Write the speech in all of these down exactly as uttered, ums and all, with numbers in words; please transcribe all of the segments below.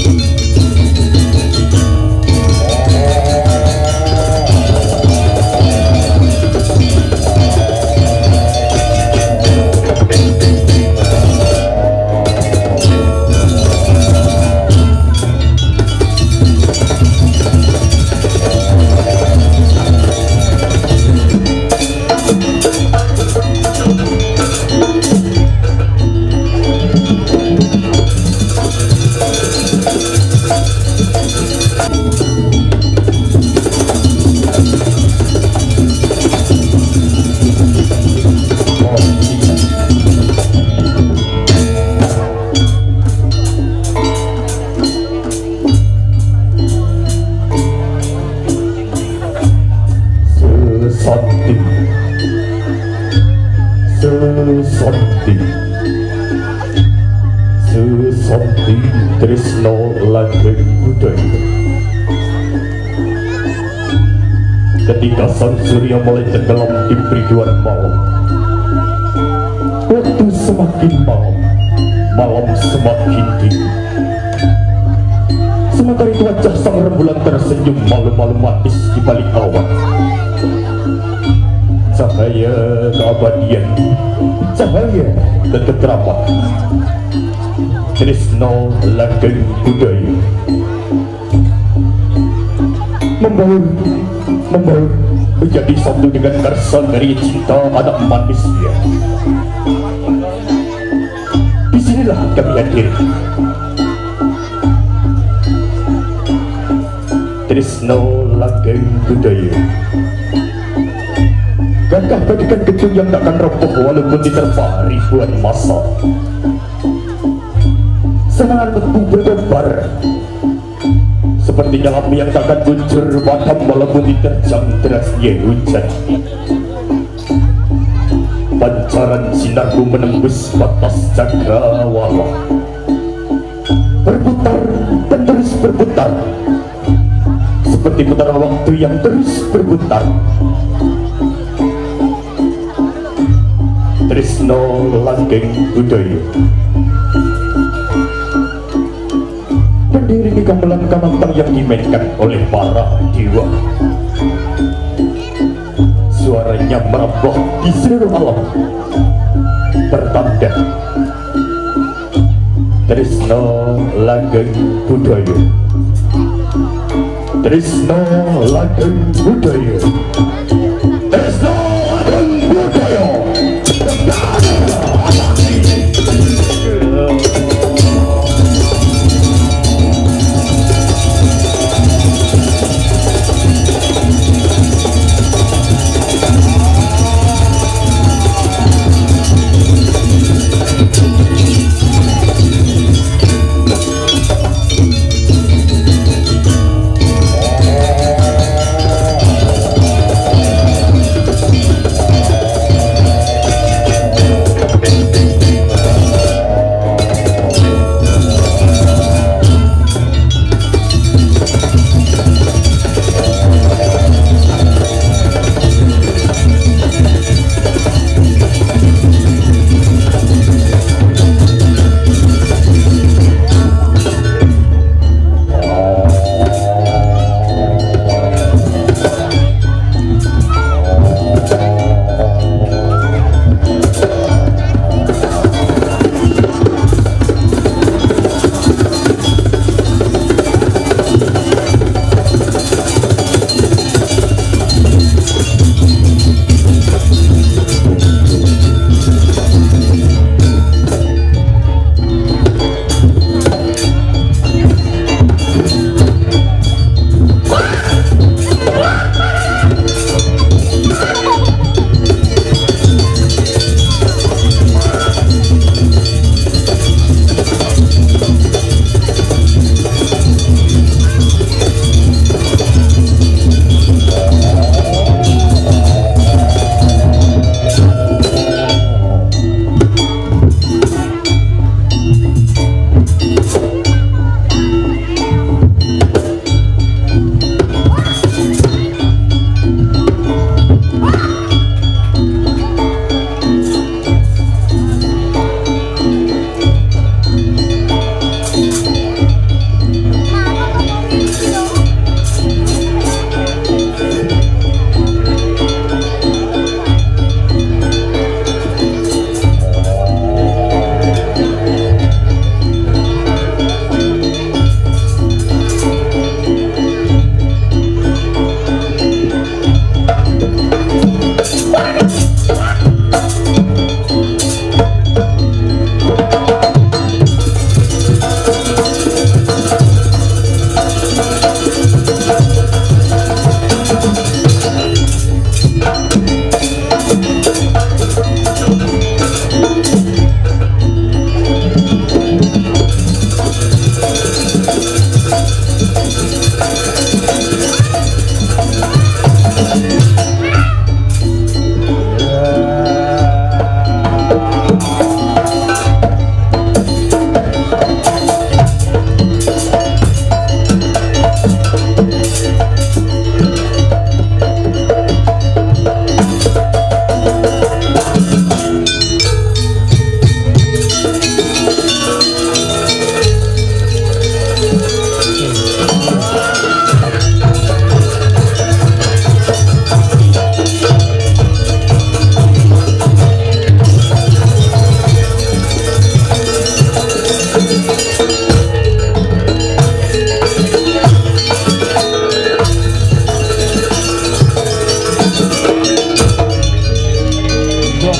Susonti Susonti Trisno Langgeng Budaya. Ketika sang surya mulai tenggelam di periduan malam, waktu semakin malam, malam semakin dingin. Sementara itu wajah sang rembulan tersenyum malu-malu manis di balik awan. Cahaya keabadian, cahaya ketentraman, Trisno Langgeng Budaya membaur, membaur menjadi satu dengan karsa dari cinta anak manusia. Disinilah kami hadir, Trisno Langgeng Budaya. Gagah bagikan gedung yang takkan roboh walaupun diterpa ribuan masa. Serangan teguh berdebar sepertinya api yang takkan muncul padam walaupun diterjang derasnya hujan. Pancaran sinarku menembus batas cakrawala, berputar dan terus berputar seperti putaran waktu yang terus berputar. Trisno Langgeng Budaya berdiri di gamelan kamantang yang dimainkan oleh para dewa. Suaranya merambah di seluruh alam, bertanda Trisno Langgeng Budaya, Trisno Langgeng Budaya, Trisno Langgeng Budaya.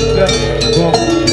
gembok